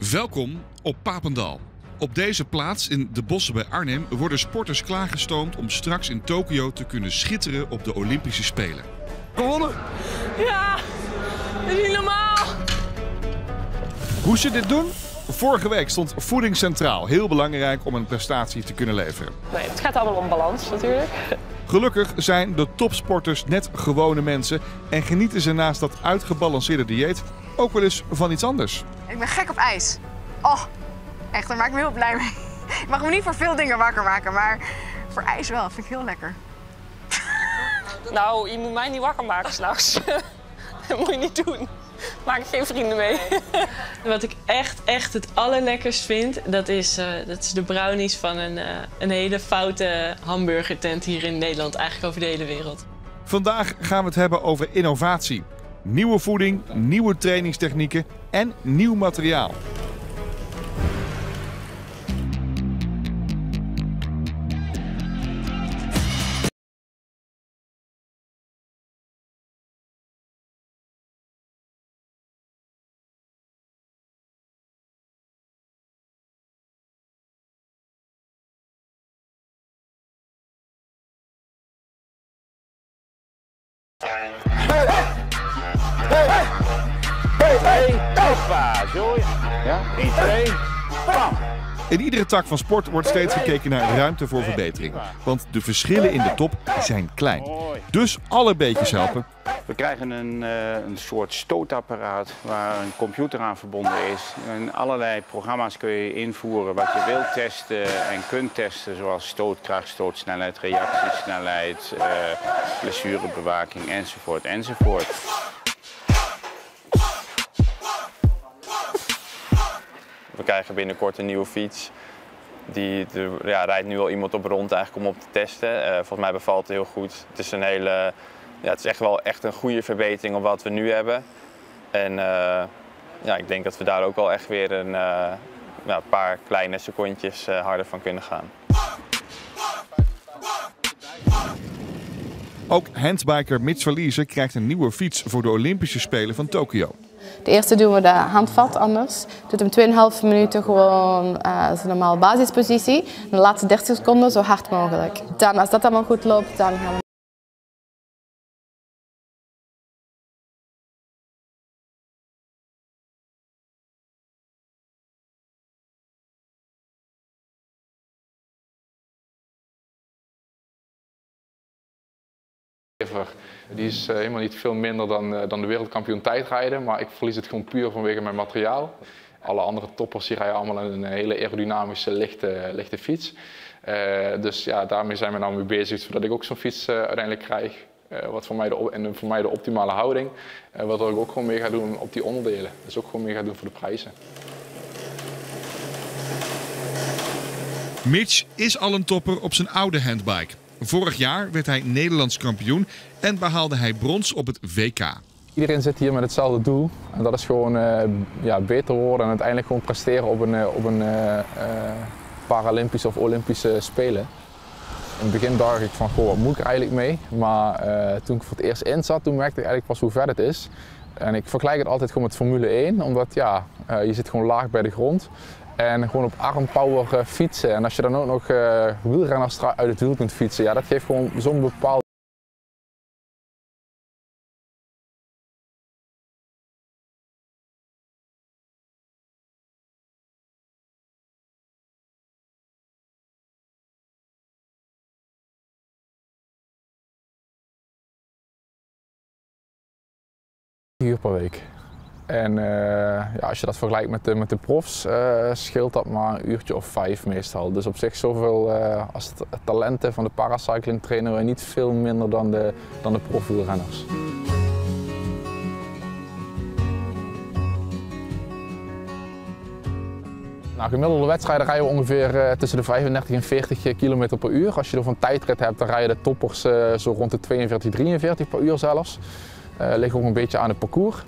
Welkom op Papendal. Op deze plaats in de bossen bij Arnhem worden sporters klaargestoomd om straks in Tokio te kunnen schitteren op de Olympische Spelen. Gewonnen? Ja, dat is niet normaal. Hoe ze dit doen? Vorige week stond voeding centraal. Heel belangrijk om een prestatie te kunnen leveren. Nee, het gaat allemaal om balans natuurlijk. Gelukkig zijn de topsporters net gewone mensen en genieten ze naast dat uitgebalanceerde dieet ook wel eens van iets anders. Ik ben gek op ijs. Oh, echt, daar maak ik me heel blij mee. Ik mag me niet voor veel dingen wakker maken, maar voor ijs wel. Dat vind ik heel lekker. Nou, je moet mij niet wakker maken s'nachts. Dat moet je niet doen. Maak ik geen vrienden mee. Wat ik echt het allerlekkerst vind, dat is de brownies van een hele foute hamburgertent hier in Nederland. Eigenlijk over de hele wereld. Vandaag gaan we het hebben over innovatie. Nieuwe voeding, nieuwe trainingstechnieken en nieuw materiaal. Hoppa, zo. Ja, 1, 2, bam. In iedere tak van sport wordt steeds gekeken naar ruimte voor verbetering. Want de verschillen in de top zijn klein. Dus alle beetjes helpen. We krijgen een soort stootapparaat waar een computer aan verbonden is. En allerlei programma's kun je invoeren wat je wilt testen en kunt testen. Zoals stootkracht, stootsnelheid, reactiesnelheid, blessurebewaking enzovoort enzovoort. We krijgen binnenkort een nieuwe fiets. Rijdt nu al iemand op rond eigenlijk om op te testen. Volgens mij bevalt het heel goed. Het is het is echt wel een goede verbetering op wat we nu hebben. En ik denk dat we daar ook al echt weer een paar kleine secondjes harder van kunnen gaan. Ook handbiker Mitch Verliezen krijgt een nieuwe fiets voor de Olympische Spelen van Tokio. De eerste doen we de handvat anders. Doet hem 2,5 minuten gewoon zijn normale basispositie. En de laatste 30 seconden zo hard mogelijk. Dan, als dat allemaal goed loopt, dan gaan we. Die is helemaal niet veel minder dan de wereldkampioen tijdrijden, maar ik verlies het gewoon puur vanwege mijn materiaal. Alle andere toppers die rijden allemaal een hele aerodynamische, lichte fiets. Dus ja, daarmee zijn we nou mee bezig, zodat ik ook zo'n fiets uiteindelijk krijg. Wat voor mij de optimale houding. Wat ik ook gewoon mee ga doen op die onderdelen. Dus ook gewoon mee ga doen voor de prijzen. Mitch is al een topper op zijn oude handbike. Vorig jaar werd hij Nederlands kampioen en behaalde hij brons op het WK. Iedereen zit hier met hetzelfde doel. En dat is gewoon beter worden en uiteindelijk gewoon presteren op een Paralympische of Olympische Spelen. In het begin dacht ik van, goh, wat moet ik er eigenlijk mee? Maar toen ik voor het eerst in zat, toen merkte ik eigenlijk pas hoe ver het is. En ik vergelijk het altijd gewoon met Formule 1, omdat je zit gewoon laag bij de grond. En gewoon op armpower fietsen. En als je dan ook nog wielrenners uit het wiel kunt fietsen, ja, dat geeft gewoon zo'n bepaald. Uur per week. En als je dat vergelijkt met de profs, scheelt dat maar een uurtje of 5 meestal. Dus op zich zoveel als talenten van de paracycling trainen we niet veel minder dan de profwielrenners. Nou, gemiddelde wedstrijden rijden we ongeveer tussen de 35 en 40 km per uur. Als je er van tijdrit hebt, dan rijden de toppers zo rond de 42, 43 per uur zelfs. Ligt ook een beetje aan het parcours.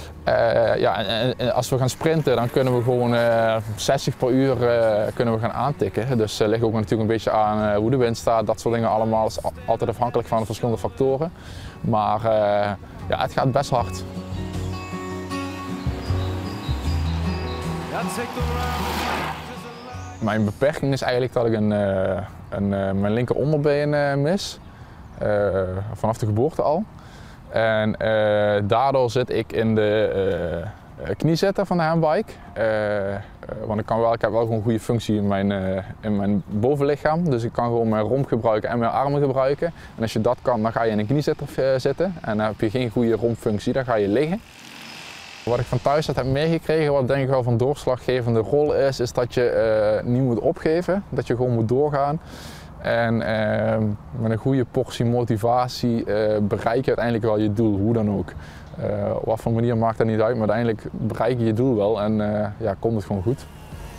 En als we gaan sprinten, dan kunnen we gewoon 60 per uur kunnen we gaan aantikken. Dus ligt ook natuurlijk een beetje aan hoe de wind staat. Dat soort dingen allemaal is altijd afhankelijk van de verschillende factoren. Maar het gaat best hard. Mijn beperking is eigenlijk dat ik mijn linker onderbeen mis. Vanaf de geboorte al. En daardoor zit ik in de kniezetter van de handbike. Want ik heb wel gewoon een goede functie in mijn bovenlichaam. Dus ik kan gewoon mijn romp gebruiken en mijn armen gebruiken. En als je dat kan, dan ga je in een kniezetter zitten. En dan heb je geen goede rompfunctie, dan ga je liggen. Wat ik van thuis uit heb meegekregen, wat denk ik wel van doorslaggevende rol is dat je niet moet opgeven. Dat je gewoon moet doorgaan. En met een goede portie motivatie bereik je uiteindelijk wel je doel, hoe dan ook. Op wat voor manier maakt dat niet uit, maar uiteindelijk bereik je je doel wel en ja, komt het gewoon goed.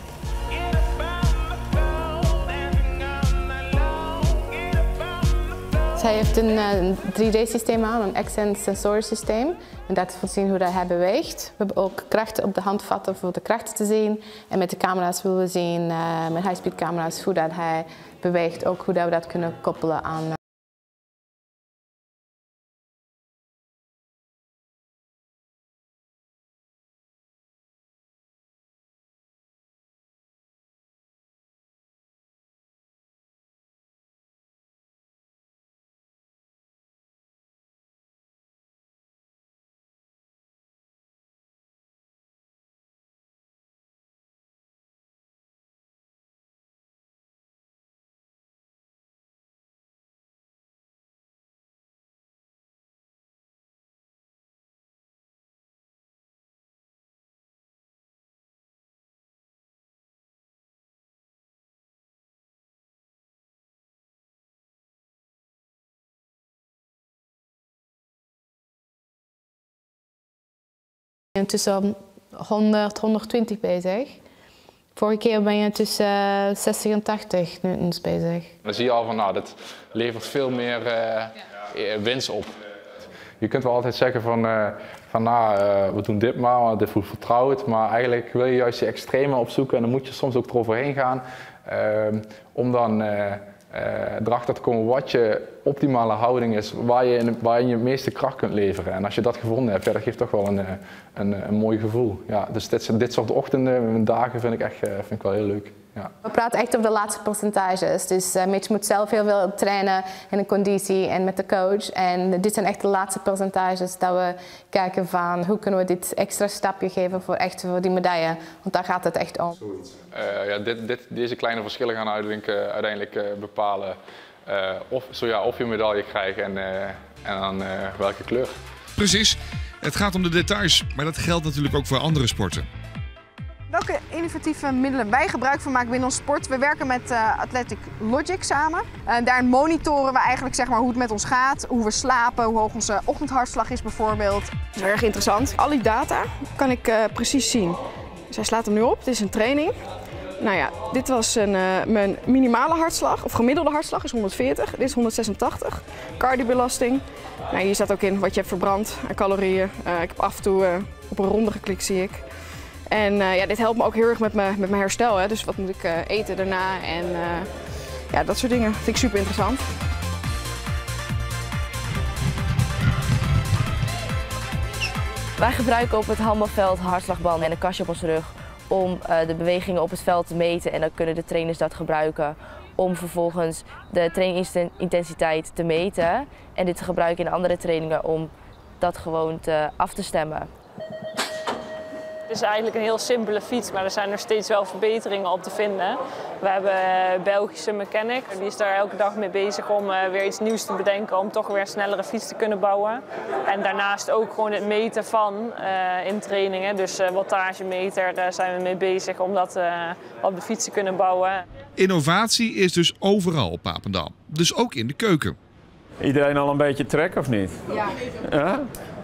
Hij heeft een 3D-systeem aan, een Accent sensorsysteem. En dat is zien hoe hij beweegt. We hebben ook krachten op de handvatten voor de krachten te zien. En met de camera's willen we zien, met high-speed camera's, hoe dat hij beweegt. Ook hoe dat we dat kunnen koppelen aan. Tussen 100, 120 bezig. Vorige keer ben je tussen 60 en 80 newtons bezig. Dan zie je al van, nou, dat levert veel meer winst op. Je kunt wel altijd zeggen van we doen dit maar, want dit voelt vertrouwd. Maar eigenlijk wil je juist die extreme opzoeken en dan moet je soms ook eroverheen gaan. Om dan erachter te komen wat je optimale houding is, waarin je het meeste kracht kunt leveren. En als je dat gevonden hebt, ja, dat geeft toch wel een mooi gevoel. Ja, dus dit soort ochtenden, dagen vind ik wel heel leuk. Ja. We praten echt over de laatste percentages. Dus Mitch moet zelf heel veel trainen in de conditie en met de coach. En dit zijn echt de laatste percentages dat we kijken van hoe kunnen we dit extra stapje geven voor die medaille. Want daar gaat het echt om. Deze kleine verschillen gaan uiteindelijk bepalen of je een medaille krijgt en dan welke kleur. Precies, het gaat om de details, maar dat geldt natuurlijk ook voor andere sporten. Welke innovatieve middelen wij gebruik van maken binnen ons sport? We werken met Athletic Logic samen. Daarin monitoren we eigenlijk zeg maar, hoe het met ons gaat, hoe we slapen, hoe hoog onze ochtendhartslag is bijvoorbeeld. Dat is erg interessant. Al die data kan ik precies zien. Dus hij slaat hem nu op, dit is een training. Nou ja, dit was mijn minimale hartslag, of gemiddelde hartslag is 140, dit is 186. Cardiobelasting. Nou, hier staat ook in wat je hebt verbrand aan calorieën. Ik heb af en toe op een ronde geklikt, zie ik. En ja, dit helpt me ook heel erg met mijn herstel. Hè. Dus wat moet ik eten daarna en ja, dat soort dingen. Vind ik super interessant. Wij gebruiken op het handbalveld hartslagbanden en een kastje op onze rug om de bewegingen op het veld te meten. En dan kunnen de trainers dat gebruiken om vervolgens de trainintensiteit te meten. En dit te gebruiken in andere trainingen om dat gewoon af te stemmen. Het is eigenlijk een heel simpele fiets, maar er zijn nog steeds wel verbeteringen op te vinden. We hebben een Belgische mechanic, die is daar elke dag mee bezig om weer iets nieuws te bedenken om toch weer een snellere fiets te kunnen bouwen. En daarnaast ook gewoon het meten van in trainingen, dus wattagemeter, daar zijn we mee bezig om dat op de fiets te kunnen bouwen. Innovatie is dus overal op Papendal, dus ook in de keuken. Iedereen al een beetje trek of niet? Ja. Ja?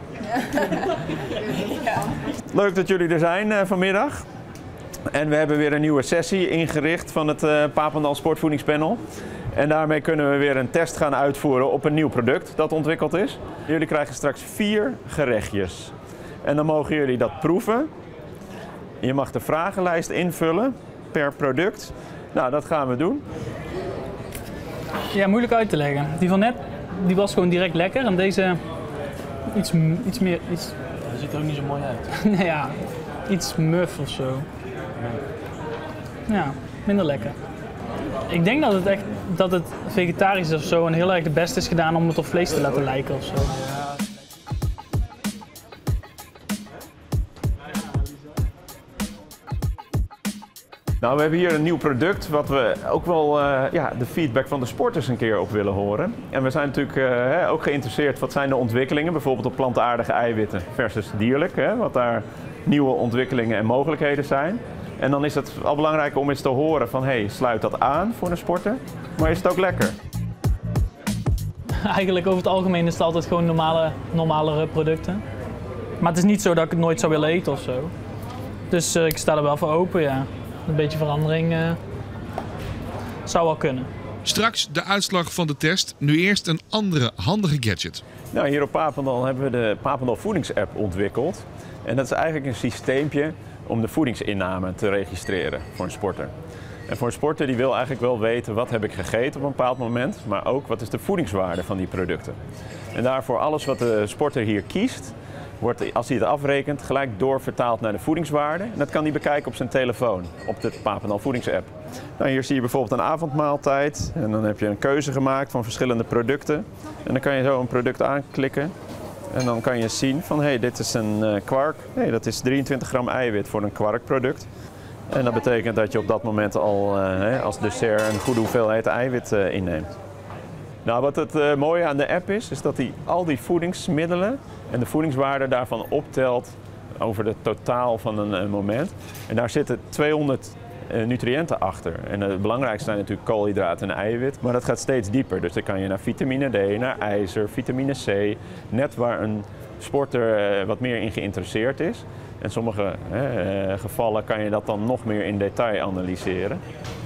Leuk dat jullie er zijn vanmiddag. En we hebben weer een nieuwe sessie ingericht van het Papendal Sportvoedingspanel. En daarmee kunnen we weer een test gaan uitvoeren op een nieuw product dat ontwikkeld is. Jullie krijgen straks 4 gerechtjes. En dan mogen jullie dat proeven. Je mag de vragenlijst invullen per product. Nou, dat gaan we doen. Ja, moeilijk uit te leggen. Die van net die was gewoon direct lekker en deze iets meer... Dat ziet er ook niet zo mooi uit. Nee, ja, iets muf of zo. Ja, minder lekker. Ik denk dat het vegetarisch of zo en heel erg de beste is gedaan om het op vlees te laten lijken of zo. Nou, we hebben hier een nieuw product wat we ook wel de feedback van de sporters een keer op willen horen. En we zijn natuurlijk ook geïnteresseerd wat zijn de ontwikkelingen, bijvoorbeeld op plantaardige eiwitten versus dierlijk. Wat daar nieuwe ontwikkelingen en mogelijkheden zijn. En dan is het al belangrijk om eens te horen van, hey, sluit dat aan voor een sporter, maar is het ook lekker? Eigenlijk over het algemeen is het altijd gewoon normalere producten. Maar het is niet zo dat ik het nooit zou willen eten of zo. Dus ik sta er wel voor open, ja. Een beetje verandering zou wel kunnen. Straks de uitslag van de test. Nu eerst een andere handige gadget. Nou, hier op Papendal hebben we de Papendal voedingsapp ontwikkeld. En dat is eigenlijk een systeempje om de voedingsinname te registreren voor een sporter. En voor een sporter die wil eigenlijk wel weten wat heb ik gegeten op een bepaald moment, maar ook wat is de voedingswaarde van die producten. En daarvoor alles wat de sporter hier kiest, wordt, als hij het afrekent, gelijk doorvertaald naar de voedingswaarde. En dat kan hij bekijken op zijn telefoon, op de Papendal voedingsapp. Nou, hier zie je bijvoorbeeld een avondmaaltijd en dan heb je een keuze gemaakt van verschillende producten. En dan kan je zo een product aanklikken en dan kan je zien van, hey, dit is een kwark. Nee, dat is 23 gram eiwit voor een kwarkproduct. En dat betekent dat je op dat moment al als dessert een goede hoeveelheid eiwit inneemt. Nou, wat het mooie aan de app is dat hij al die voedingsmiddelen en de voedingswaarde daarvan optelt over het totaal van een moment. En daar zitten 200 nutriënten achter. En het belangrijkste zijn natuurlijk koolhydraten en eiwit, maar dat gaat steeds dieper. Dus dan kan je naar vitamine D, naar ijzer, vitamine C, net waar een sporter wat meer in geïnteresseerd is. In sommige gevallen kan je dat dan nog meer in detail analyseren.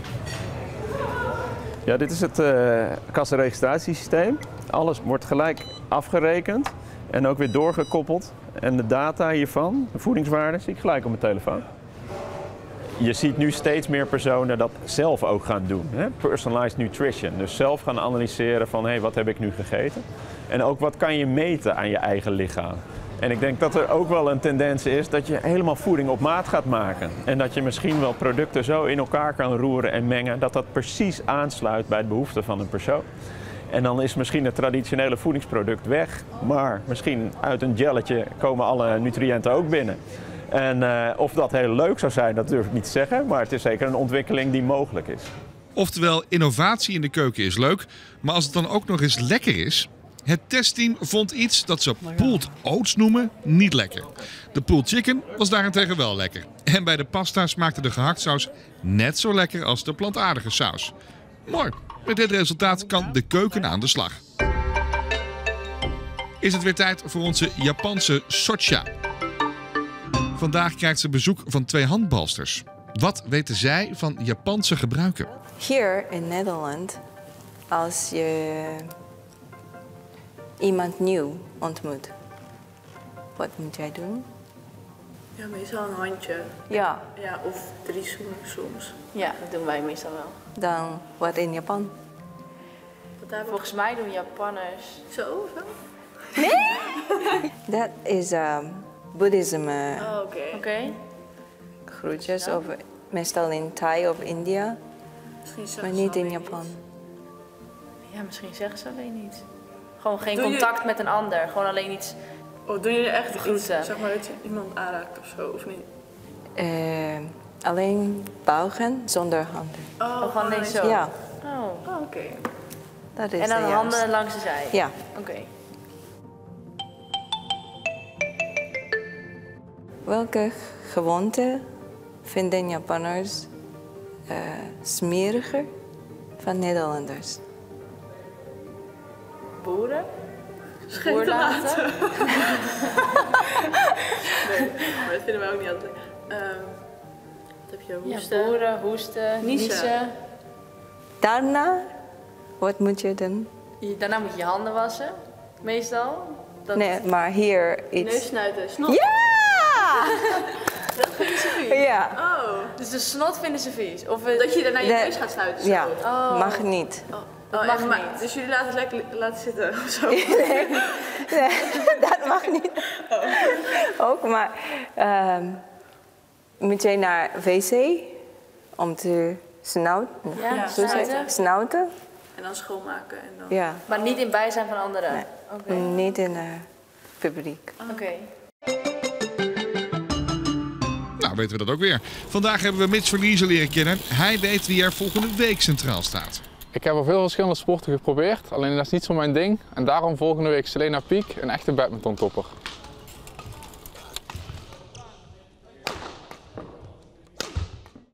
Ja, dit is het kassaregistratiesysteem. Alles wordt gelijk afgerekend en ook weer doorgekoppeld. En de data hiervan, de voedingswaarde, zie ik gelijk op mijn telefoon. Je ziet nu steeds meer personen dat zelf ook gaan doen. Hè? Personalized nutrition. Dus zelf gaan analyseren van, hey, wat heb ik nu gegeten? En ook wat kan je meten aan je eigen lichaam? En ik denk dat er ook wel een tendens is dat je helemaal voeding op maat gaat maken. En dat je misschien wel producten zo in elkaar kan roeren en mengen dat dat precies aansluit bij de behoeften van een persoon. En dan is misschien het traditionele voedingsproduct weg, maar misschien uit een gelletje komen alle nutriënten ook binnen. En of dat heel leuk zou zijn, dat durf ik niet te zeggen, maar het is zeker een ontwikkeling die mogelijk is. Oftewel, innovatie in de keuken is leuk, maar als het dan ook nog eens lekker is. Het testteam vond iets dat ze pulled oats noemen niet lekker. De pulled chicken was daarentegen wel lekker. En bij de pasta smaakte de gehaktsaus net zo lekker als de plantaardige saus. Mooi, met dit resultaat kan de keuken aan de slag. Is het weer tijd voor onze Japanse Socha. Vandaag krijgt ze bezoek van 2 handbalsters. Wat weten zij van Japanse gebruiken? Hier in Nederland, als je iemand nieuw ontmoet, wat moet jij doen? Ja, meestal een handje. Ja. Ja, of 3 zoenen soms. Ja, dat doen wij meestal wel. Dan wat in Japan? Volgens mij doen Japanners... Zo? Nee? Dat is boeddhisme. Oh, oké. Groetjes, of meestal in Thai of India, maar niet in Japan. Ja, misschien zeggen ze alleen niet. Gewoon geen contact met een ander, gewoon alleen iets. Oh, doen jullie echt groeten? Zeg maar dat je iemand aanraakt of zo, of niet? Alleen buigen zonder handen. Oh, gewoon alleen zo? Ja. Oh, oké. Dat is en dan de handen juiste. langs de zij? Ja. Oké. Welke gewoonte vinden Japanners smeriger van Nederlanders? Boeren? Scheten laten. Nee, maar dat vinden wij ook niet altijd. Wat heb je? Hoesten? Ja, boeren, hoesten, niezen. Daarna, wat moet je doen? Daarna moet je je handen wassen, meestal. Nee, maar hier iets. Neus snuiten, snot. Ja! Dat vinden ze vies? Ja. Oh. Dus de snot vinden ze vies? Of dat je daarna je neus gaat snuiten? Ja, oh. mag niet. Oh, mag niet. Dus jullie laten het lekker laten zitten of zo? Nee, dat mag niet. Ook, maar meteen naar wc om te snouten. En dan schoonmaken. En dan... Ja. Maar niet in bijzijn van anderen? Nee. Okay. Niet in publiek. Oké. Nou, weten we dat ook weer. Vandaag hebben we Mitch Verliezen leren kennen. Hij weet wie er volgende week centraal staat. Ik heb al veel verschillende sporten geprobeerd, alleen dat is niet zo mijn ding. En daarom volgende week Selena Piek, een echte badmintontopper.